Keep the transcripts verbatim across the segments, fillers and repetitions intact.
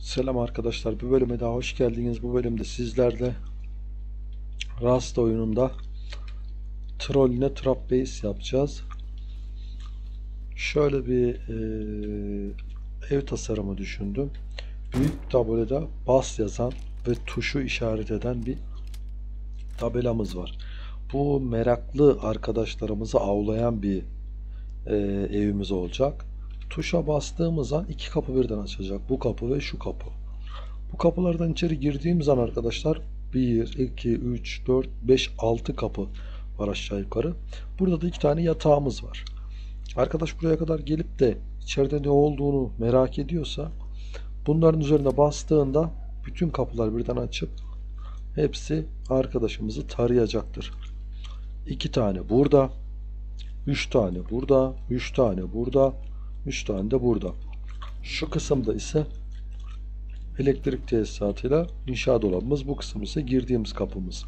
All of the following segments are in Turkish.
Selam arkadaşlar, bir bölüme daha hoş geldiniz. Bu bölümde sizlerle Rust oyununda Trolline Trap Base yapacağız. Şöyle bir e, ev tasarımı düşündüm. Büyük tabloda bas yazan ve tuşu işaret eden bir tabelamız var. Bu meraklı arkadaşlarımızı avlayan bir e, evimiz olacak. Tuşa bastığımız an iki kapı birden açacak. Bu kapı ve şu kapı. Bu kapılardan içeri girdiğimiz an arkadaşlar bir, iki, üç, dört, beş, altı kapı var aşağı yukarı. Burada da iki tane yatağımız var. Arkadaş buraya kadar gelip de içeride ne olduğunu merak ediyorsa bunların üzerine bastığında bütün kapılar birden açıp hepsi arkadaşımızı tarayacaktır. iki tane burada, üç tane burada, üç tane burada, üç tane de burada. Şu kısımda ise elektrik tesisatıyla inşa dolabımız, bu kısım ise girdiğimiz kapımız.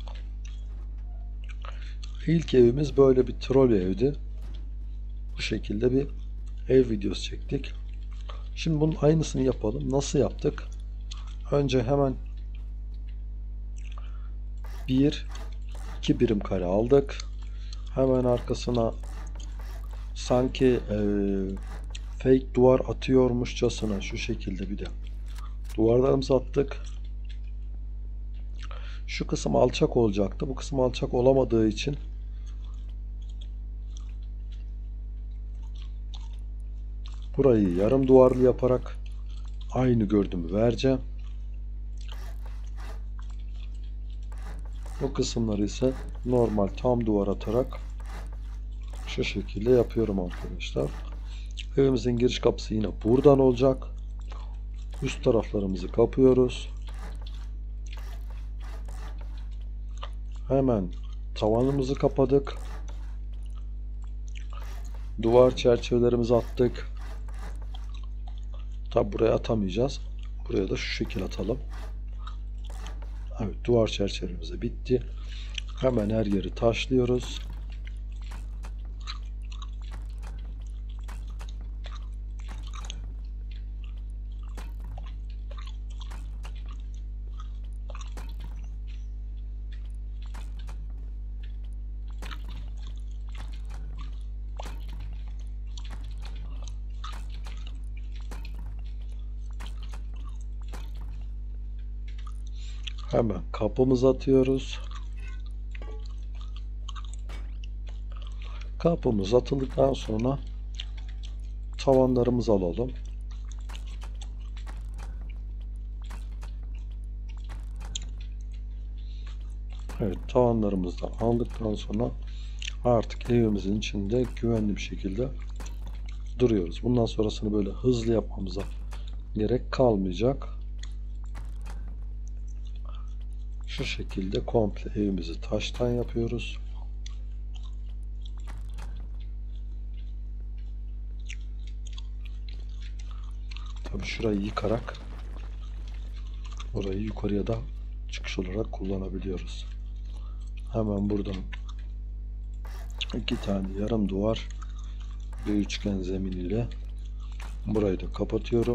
İlk evimiz böyle bir troll evdi. Bu şekilde bir ev videosu çektik. Şimdi bunun aynısını yapalım. Nasıl yaptık? Önce hemen bir iki birim kare aldık. Hemen arkasına sanki e, fake duvar atıyormuşçasına şu şekilde bir de duvarlarımızı attık. Şu kısım alçak olacaktı. Bu kısım alçak olamadığı için burayı yarım duvarlı yaparak aynı görünümü vereceğim. Bu kısımları ise normal tam duvar atarak şu şekilde yapıyorum arkadaşlar. Evimizin giriş kapısı yine buradan olacak. Üst taraflarımızı kapıyoruz. Hemen tavanımızı kapadık. Duvar çerçevelerimizi attık. Tabi buraya atamayacağız. Buraya da şu şekil atalım. Evet, duvar çerçevemiz bitti. Hemen her yeri taşlıyoruz. Hemen kapımızı atıyoruz. Kapımız atıldıktan sonra tavanlarımızı alalım. Evet, tavanlarımızı da aldıktan sonra artık evimizin içinde güvenli bir şekilde duruyoruz. Bundan sonrasını böyle hızlı yapmamıza gerek kalmayacak. Şu şekilde komple evimizi taştan yapıyoruz. Tabii şurayı yıkarak orayı yukarıya da çıkış olarak kullanabiliyoruz. Hemen buradan iki tane yarım duvar ve üçgen zemin ile burayı da kapatıyorum.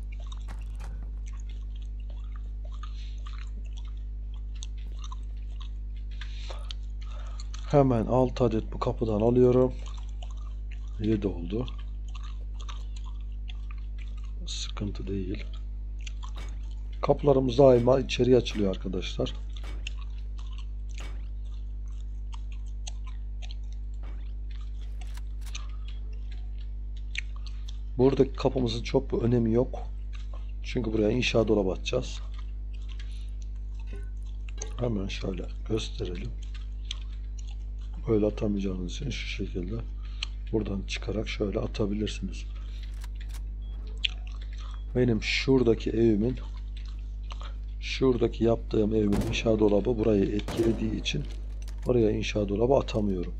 Hemen altı adet bu kapıdan alıyorum. yedi oldu. Sıkıntı değil. Kapılarımız daima içeriye açılıyor arkadaşlar. Buradaki kapımızın çok bir önemi yok. Çünkü buraya inşa dolabı atacağız. Hemen şöyle gösterelim. Böyle atamayacağınız için şu şekilde buradan çıkarak şöyle atabilirsiniz. Benim şuradaki evimin şuradaki yaptığım evimin inşa dolabı burayı etkilediği için oraya inşa dolabı atamıyorum.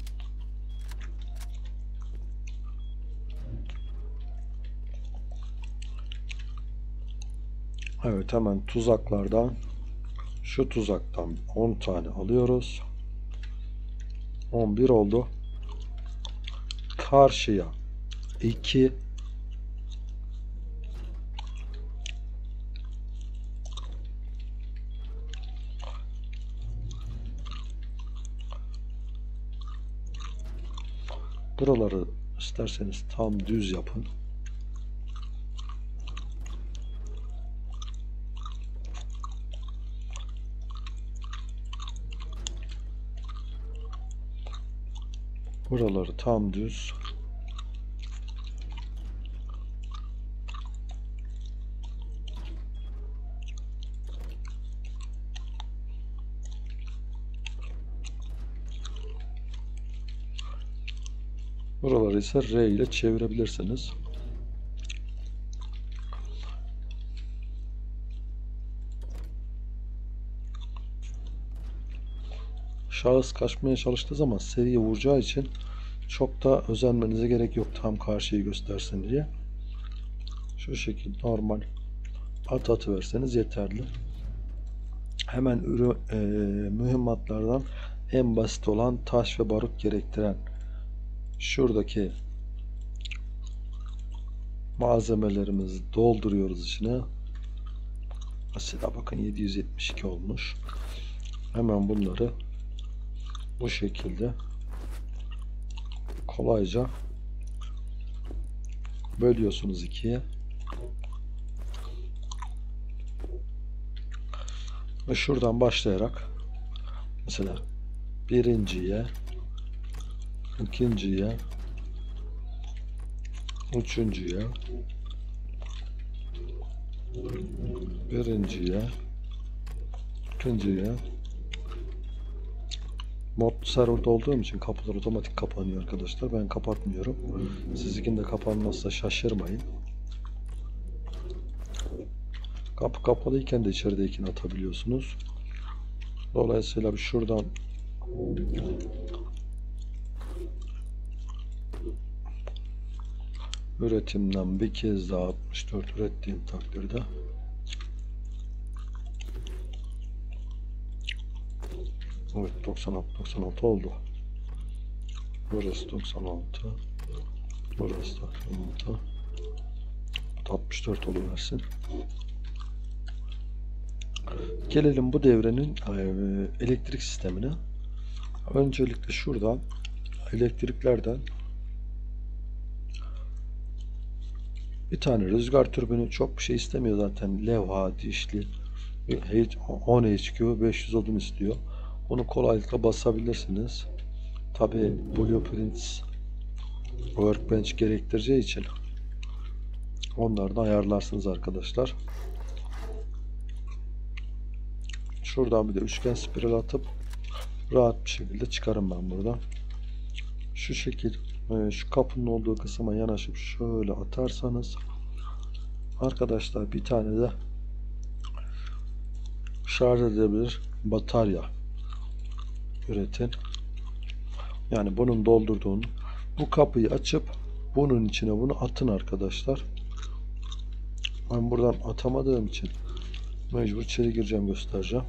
Evet, hemen tuzaklardan şu tuzaktan on tane alıyoruz. on bir oldu. Karşıya iki, Buraları isterseniz tam düz yapın. Buraları tam düz. Buraları ise R ile çevirebilirsiniz. Şahıs kaçmaya çalıştığı zaman seriye vuracağı için çok da özenmenize gerek yok, tam karşıyı göstersin diye. Şu şekilde normal at atıverseniz yeterli. Hemen ürün e, mühimmatlardan en basit olan taş ve barut gerektiren şuradaki malzemelerimizi dolduruyoruz içine. Mesela bakın yedi yüz yetmiş iki olmuş. Hemen bunları bu şekilde kolayca bölüyorsunuz ikiye. Ve şuradan başlayarak mesela birinciye, ikinciye, üçüncüye, birinciye, ikinciye. Mod serverda olduğum için kapılar otomatik kapanıyor arkadaşlar. Ben kapatmıyorum. Sizinkinde kapanmazsa şaşırmayın. Kapı kapalıyken de içeridekini atabiliyorsunuz. Dolayısıyla bir şuradan üretimden bir kez daha altmış dört ürettiğim takdirde evet doksan altı doksan altı oldu. Burası doksan altı, burası doksan altı, altmış dört oluversin. Gelelim bu devrenin elektrik sistemine. Öncelikle şuradan elektriklerden bir tane rüzgar türbini, çok bir şey istemiyor zaten. Levha, dişli, on H Q beş yüz odun istiyor. Onu kolaylıkla basabilirsiniz. Tabi Blueprints Workbench gerektireceği için onları da ayarlarsınız arkadaşlar. Şuradan bir de üçgen spiral atıp rahat bir şekilde çıkarım ben buradan. Şu şekil, şu kapının olduğu kısma yanaşıp şöyle atarsanız arkadaşlar bir tane de şarj edebilir batarya üretin. Yani bunun doldurduğunu, bu kapıyı açıp bunun içine bunu atın arkadaşlar. Ben buradan atamadığım için mecbur içeri gireceğim, göstereceğim.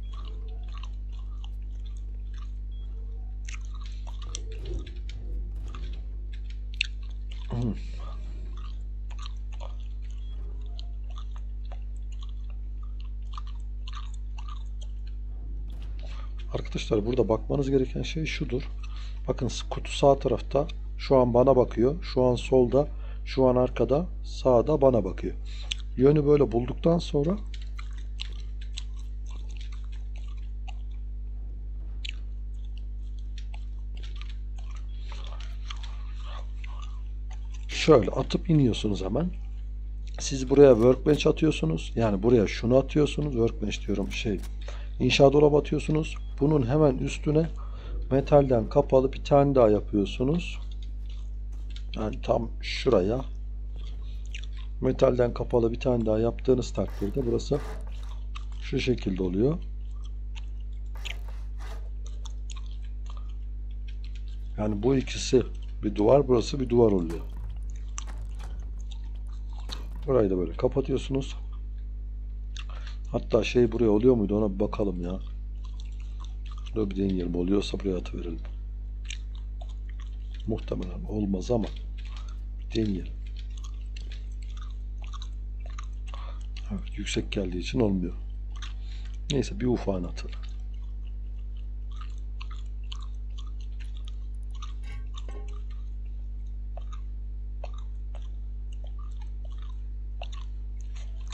Arkadaşlar burada bakmanız gereken şey şudur. Bakın kutu sağ tarafta, şu an bana bakıyor. Şu an solda, şu an arkada, sağda bana bakıyor. Yönü böyle bulduktan sonra şöyle atıp iniyorsunuz hemen. Siz buraya workbench atıyorsunuz. Yani buraya şunu atıyorsunuz. Workbench diyorum, şey, inşa dolabı atıyorsunuz. Bunun hemen üstüne metalden kapalı bir tane daha yapıyorsunuz. Yani tam şuraya metalden kapalı bir tane daha yaptığınız takdirde burası şu şekilde oluyor. Yani bu ikisi bir duvar, burası bir duvar oluyor. Burayı da böyle kapatıyorsunuz. Hatta şey buraya oluyor muydu, ona bir bakalım ya. Şurada bir deneyelim, oluyorsa buraya atıverelim. Muhtemelen olmaz ama bir deneyelim. Evet, yüksek geldiği için olmuyor. Neyse, bir ufağını atalım.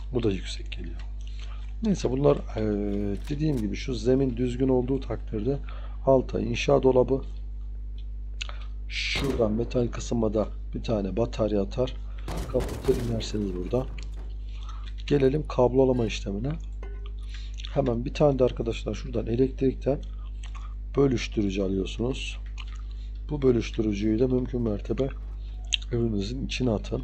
Bu da yüksek geliyor. Neyse bunlar e, dediğim gibi şu zemin düzgün olduğu takdirde alta inşa dolabı, şuradan metal kısımda bir tane batarya atar, kapatır inerseniz burada. Gelelim kablolama işlemine. Hemen bir tane de arkadaşlar şuradan elektrikten bölüştürücü alıyorsunuz. Bu bölüştürücüyü de mümkün mertebe evinizin içine atın.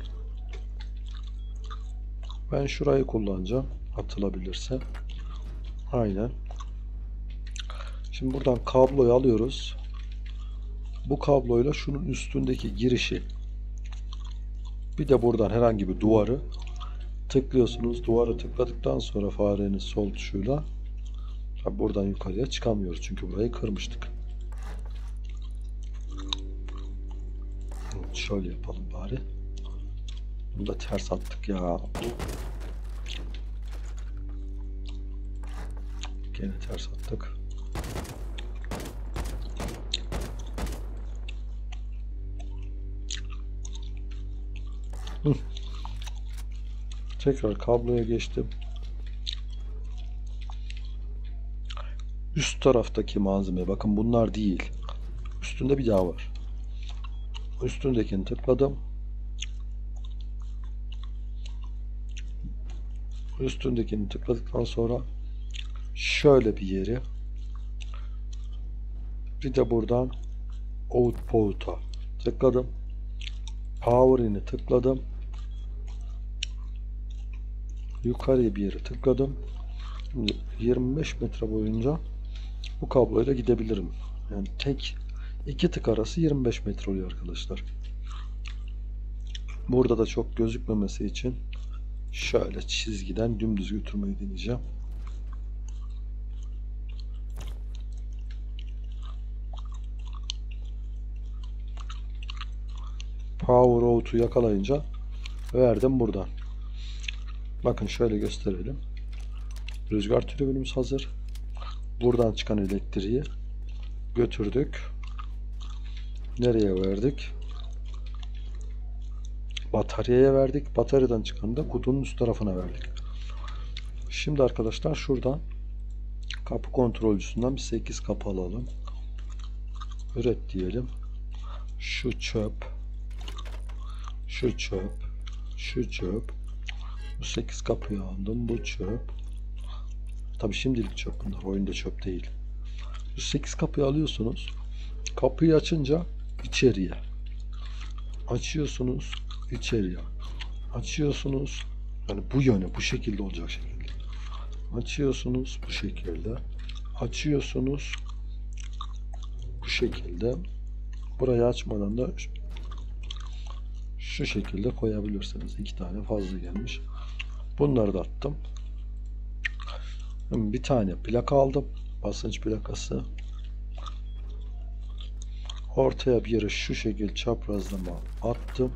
Ben şurayı kullanacağım. Atılabilirse. Aynen. Şimdi buradan kabloyu alıyoruz. Bu kabloyla şunun üstündeki girişi, bir de buradan herhangi bir duvarı tıklıyorsunuz. Duvarı tıkladıktan sonra farenin sol tuşuyla, tabi buradan yukarıya çıkamıyoruz çünkü burayı kırmıştık. Şöyle yapalım bari. Bunu da ters attık ya. Gene ters attık. Hı. Tekrar kabloya geçtim. Üst taraftaki malzeme, bakın bunlar değil. Üstünde bir daha var. Üstündekini tıkladım. Üstündekini tıkladıktan sonra şöyle bir yeri, bir de buradan output'a tıkladım. Power in'i tıkladım. Yukarıya bir yere tıkladım. Şimdi yirmi beş metre boyunca bu kabloyla gidebilirim. Yani tek iki tık arası yirmi beş metre oluyor arkadaşlar. Burada da çok gözükmemesi için şöyle çizgiden dümdüz götürmeyi deneyeceğim. Power out'u yakalayınca verdim buradan. Bakın şöyle gösterelim. Rüzgar türbinimiz hazır. Buradan çıkan elektriği götürdük. Nereye verdik? Bataryaya verdik. Bataryadan çıkanı da kutunun üst tarafına verdik. Şimdi arkadaşlar şuradan kapı kontrolcüsünden bir sekiz kapı alalım. Üret diyelim. Şu çöp. Şu çöp. Şu çöp. Bu sekiz kapıyı aldım. Bu çöp. Tabi şimdilik çöp bunlar. Oyunda çöp değil. Bu sekiz kapıyı alıyorsunuz. Kapıyı açınca içeriye. Açıyorsunuz. İçeriye. Açıyorsunuz. Yani bu yöne, bu şekilde olacak şekilde. Açıyorsunuz bu şekilde. Açıyorsunuz bu şekilde. Burayı açmadan da şu şekilde koyabilirsiniz. İki tane fazla gelmiş. Bunları da attım. Bir tane plaka aldım. Basınç plakası. Ortaya bir yere şu şekilde çaprazlama attım.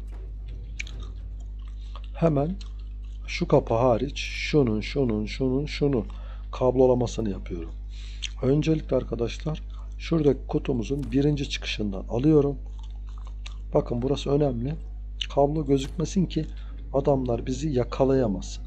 Hemen şu kapı hariç şunun, şunun, şunun, şunun kablolamasını yapıyorum. Öncelikle arkadaşlar şuradaki kutumuzun birinci çıkışından alıyorum. Bakın burası önemli. Kablo gözükmesin ki adamlar bizi yakalayamasın.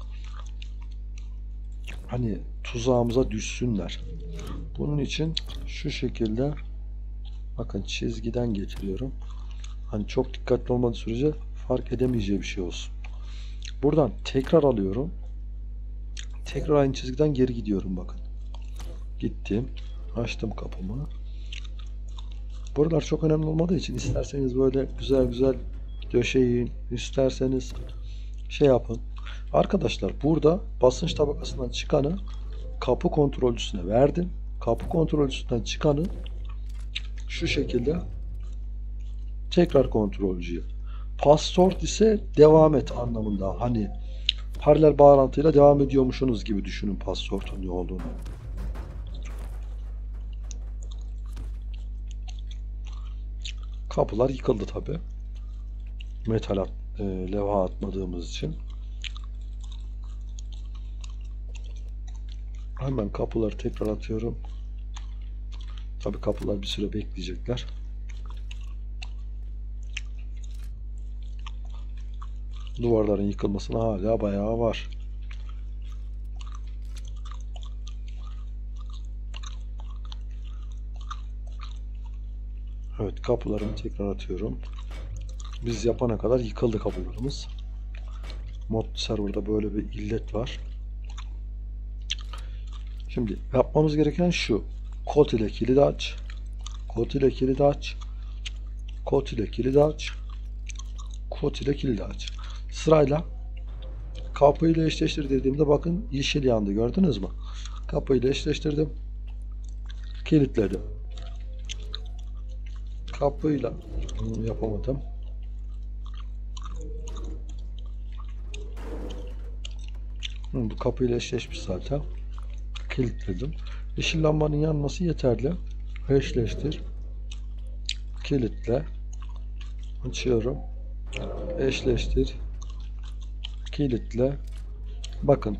Hani tuzağımıza düşsünler. Bunun için şu şekilde bakın çizgiden getiriyorum. Hani çok dikkatli olmadığı sürece fark edemeyeceği bir şey olsun. Buradan tekrar alıyorum. Tekrar aynı çizgiden geri gidiyorum bakın. Gittim. Açtım kapımı. Buralar çok önemli olmadığı için isterseniz böyle güzel güzel döşeyin. İsterseniz şey yapın. Arkadaşlar burada basınç tabakasından çıkanı kapı kontrolcüsüne verdim. Kapı kontrolcüsünden çıkanı şu şekilde tekrar kontrolcüye. Password ise devam et anlamında. Hani paralel bağlantıyla devam ediyormuşsunuz gibi düşünün password'un ne olduğunu. Kapılar yıkıldı tabi. Metal at, e, levha atmadığımız için. Hemen kapıları tekrar atıyorum. Tabi kapılar bir süre bekleyecekler. Duvarların yıkılmasına hala bayağı var. Kapılarımı tekrar atıyorum. Biz yapana kadar yıkıldı kapılarımız. Mod serverda böyle bir illet var. Şimdi yapmamız gereken şu. Kod ile kilidi aç. Kod ile kilidi aç. Kod ile kilidi aç. Kod ile kilidi aç. Sırayla kapıyla eşleştir dediğimde bakın yeşil yandı, gördünüz mü? Kapıyla eşleştirdim. Kilitledim. Kapıyla bunu yapamadım. Hı, bu kapıyla eşleşmiş zaten. Kilitledim. Yeşil lambanın yanması yeterli. Eşleştir. Kilitle. Açıyorum. Eşleştir. Kilitle. Bakın.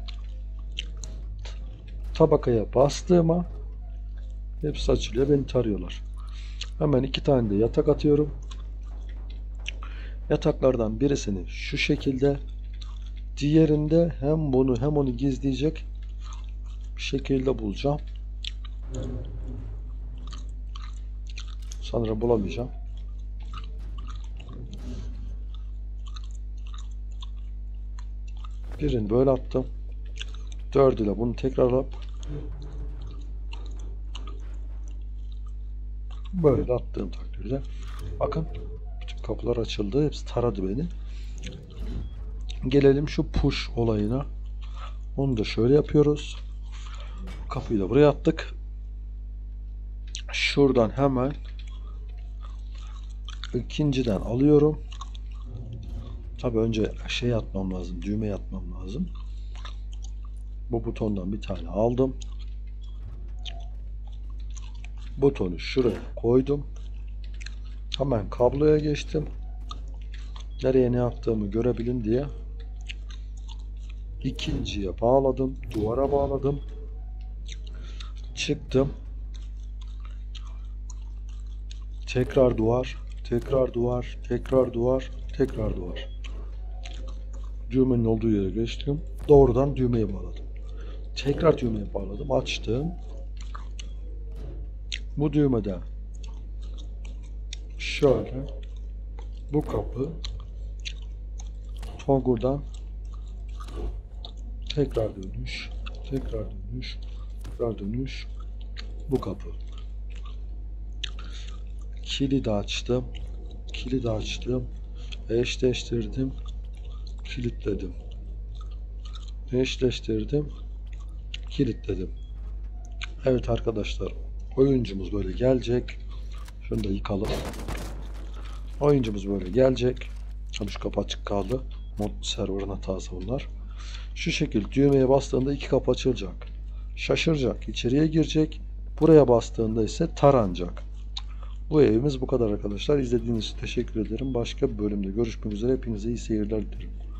Tabakaya bastığıma hepsi açılıyor. Beni tarıyorlar. Hemen iki tane de yatak atıyorum. Yataklardan birisini şu şekilde, diğerinde hem bunu hem onu gizleyecek bir şekilde bulacağım. Sanırım bulamayacağım. Birini böyle attım. Dördüyle bunu tekrar alıp böyle attığım takdirde bakın bütün kapılar açıldı. Hepsi taradı beni. Gelelim şu push olayına. Onu da şöyle yapıyoruz. Kapıyı da buraya attık. Şuradan hemen ikinciden alıyorum. Tabi önce şey atmam lazım. Düğmeye atmam lazım. Bu butondan bir tane aldım. Butonu şuraya koydum. Hemen kabloya geçtim. Nereye ne yaptığımı görebilin diye. İkinciye bağladım. Duvara bağladım. Çıktım. Tekrar duvar. Tekrar duvar. Tekrar duvar. Tekrar duvar. Düğmenin olduğu yere geçtim. Doğrudan düğmeye bağladım. Tekrar düğmeye bağladım. Açtım. Bu düğmede şöyle bu kapı toggle'dan tekrar dönüş, tekrar dönüş, tekrar dönüş, bu kapı. Kilidi açtım, kilidi açtım, eşleştirdim, kilitledim, eşleştirdim, kilitledim. Evet arkadaşlar, oyuncumuz böyle gelecek. Şunu da yıkalım. Oyuncumuz böyle gelecek. Tabii şu kapı açık kaldı. Mod server'ın hatası bunlar. Şu şekilde düğmeye bastığında iki kapı açılacak. Şaşıracak, içeriye girecek. Buraya bastığında ise taranacak. Bu evimiz bu kadar arkadaşlar. İzlediğiniz için teşekkür ederim. Başka bir bölümde görüşmek üzere. Hepinize iyi seyirler dilerim.